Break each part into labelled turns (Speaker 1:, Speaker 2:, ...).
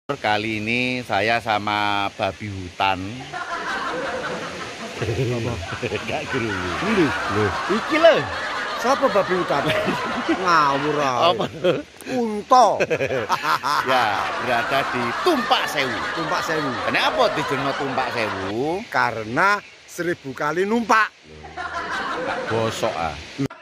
Speaker 1: Kali ini saya sama babi hutan. Gak gerungu.
Speaker 2: Endi?
Speaker 1: Loh, iki lho.
Speaker 2: Sapa babi hutan? Ngawur ae.
Speaker 1: Apa?
Speaker 2: Unta.
Speaker 1: Ya, berada di Tumpak Sewu.
Speaker 2: Tumpak Sewu.
Speaker 1: Kenapa dijeneng Tumpak Sewu?
Speaker 2: Karena 1000 kali numpak.
Speaker 1: Gak bosok ah.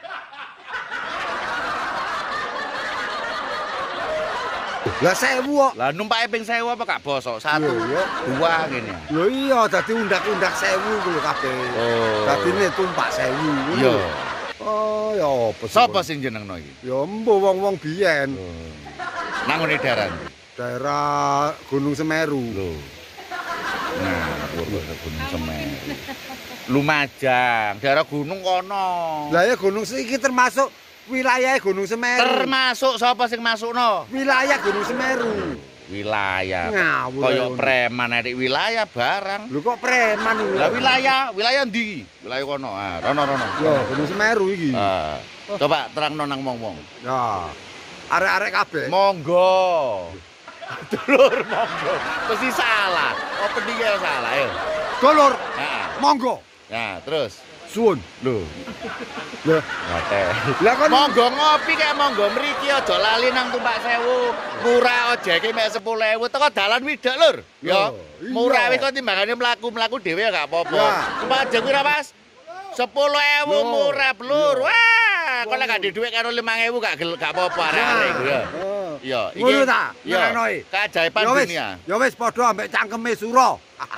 Speaker 2: Lah 1000 kok.
Speaker 1: Lah numpake ping 1000 apa gak bosok? 1,
Speaker 2: Iya.
Speaker 1: 2 ngene.
Speaker 2: Lho iya dadi undak-undak 1000 ku lho kabeh.
Speaker 1: Oh.
Speaker 2: Dadine tumpak 1000.
Speaker 1: Iya.
Speaker 2: Oh, ya apa sih?
Speaker 1: Sapa sing jenengno iki?
Speaker 2: Ya embo wong-wong biyen.
Speaker 1: Nang ngene daerah.
Speaker 2: Daerah Gunung Semeru.
Speaker 1: Lho. Nah, Gunung Semeru. Lumajang, daerah gunung kono.
Speaker 2: Lah ya gunung iki termasuk wilayah Gunung Semeru.
Speaker 1: Termasuk sapa sing masukno?
Speaker 2: Wilayah Gunung Semeru.
Speaker 1: Wilayah.
Speaker 2: Ngawur.
Speaker 1: Kaya preman nek wilayah barang.
Speaker 2: Lho kok preman lho.
Speaker 1: Lah wilayah ndi? Wilayah kono. Ah, rono.
Speaker 2: Lho, Gunung Semeru iki.
Speaker 1: Ah. Coba terangno nang wong-wong.
Speaker 2: Ya. Arek-arek kabeh.
Speaker 1: Monggo. Dulur monggo. Mesti salah. Openingnya salah ya.
Speaker 2: Dulur,
Speaker 1: Heeh.
Speaker 2: monggo.
Speaker 1: Nah, terus
Speaker 2: Suwun.
Speaker 1: lho.
Speaker 2: Lah,
Speaker 1: Ngate.
Speaker 2: lah kon
Speaker 1: Monggo ngopi kayak monggo mriki aja lali nang Tumpak Sewu. Murah ojeke mek 10.000 teko dalan Widok lur. Ya.
Speaker 2: Iya.
Speaker 1: Murah wis kok timbangane mlaku-mlaku dhewe ya gak apa-apa.
Speaker 2: Ya.
Speaker 1: Tumpak Sewu pira, Mas? 10.000
Speaker 2: Loh.
Speaker 1: murah blur.
Speaker 2: Iya.
Speaker 1: Wah, kok lek gak di dhuwit karo 5.000 gak apa-apa arek-arek iku ya. Iya, iki.
Speaker 2: Ngono ta?
Speaker 1: Iya.
Speaker 2: Nerangnoe.
Speaker 1: Keajaiban
Speaker 2: Ya wis,
Speaker 1: dunia.
Speaker 2: ya wis padha ambek cangkeme sura.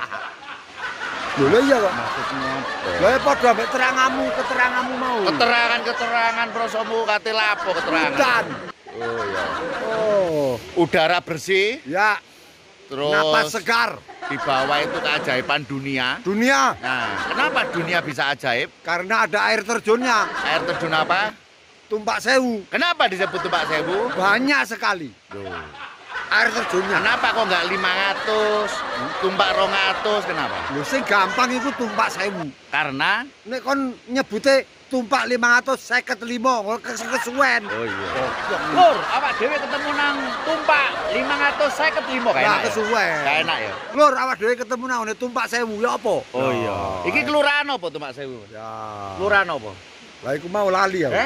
Speaker 2: Lho lha iya kok.
Speaker 1: Maksudnya
Speaker 2: Lha ya padha ambek keteranganmu mau.
Speaker 1: keterangan prosomu kate lapo keterangan.
Speaker 2: Hutan.
Speaker 1: Oh iya.
Speaker 2: Oh,
Speaker 1: Udara bersih,
Speaker 2: ya.
Speaker 1: terus
Speaker 2: Napas segar.
Speaker 1: di bawah itu keajaiban dunia.
Speaker 2: Dunia
Speaker 1: Nah, kenapa dunia bisa ajaib?
Speaker 2: karena ada air terjunnya.
Speaker 1: Air terjun apa?
Speaker 2: Tumpak Sewu.
Speaker 1: Kenapa disebut Tumpak Sewu?
Speaker 2: Banyak sekali
Speaker 1: Loh.
Speaker 2: air terjunnya.
Speaker 1: Kenapa kok nggak 500, Tumpak 200, kenapa?
Speaker 2: Lho sing gampang iku Tumpak Sewu.
Speaker 1: Karena
Speaker 2: Nek kon nyebute Tumpak 555 kok kesuwen.
Speaker 1: oh iya. Lur, awak dhewe ketemu nang Tumpak 555 kae.
Speaker 2: Lah
Speaker 1: enak ya?
Speaker 2: kesuwen.
Speaker 1: Gak enak ya?
Speaker 2: Lur, awak dhewe ketemu nang Tumpak Sewu ya apa?
Speaker 1: Oh iya. Iki kelurahan apa Tumpak Sewu?
Speaker 2: Ya.
Speaker 1: Kelurahan apa?
Speaker 2: Lah iku mau lali ya.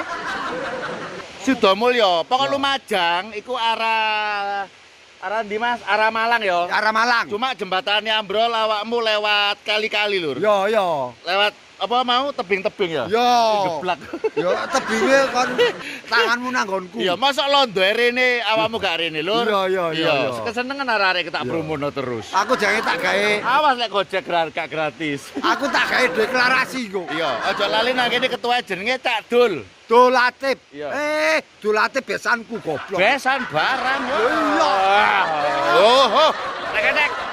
Speaker 1: Sidomulyo, pokok Lumajang iku arah ndi Mas? Arah Malang ya.
Speaker 2: Arah Malang.
Speaker 1: Cuma jembatannya ambrol awakmu lewat kali-kali lur.
Speaker 2: Yo yo.
Speaker 1: Lewat apa mau tebing-tebing ya?
Speaker 2: Yo.
Speaker 1: Geblak.
Speaker 2: Yo tebinge kon tanganmu nang nggonku.
Speaker 1: Iya, mosok londo rene awakmu gak rene lur.
Speaker 2: Iya.
Speaker 1: Kesenengan arek-arek tak
Speaker 2: Iya.
Speaker 1: promono terus.
Speaker 2: Aku jange tak gawe.
Speaker 1: Awas lek Gojek gak gratis.
Speaker 2: Aku tak gawe deklarasi kok.
Speaker 1: Iya, aja lali nang kene ketua jenenge Cak Dul.
Speaker 2: Dul Latif.
Speaker 1: Iya.
Speaker 2: Dul Latif besanku goblok.
Speaker 1: Besan barang.
Speaker 2: Iya.
Speaker 1: Oh, nek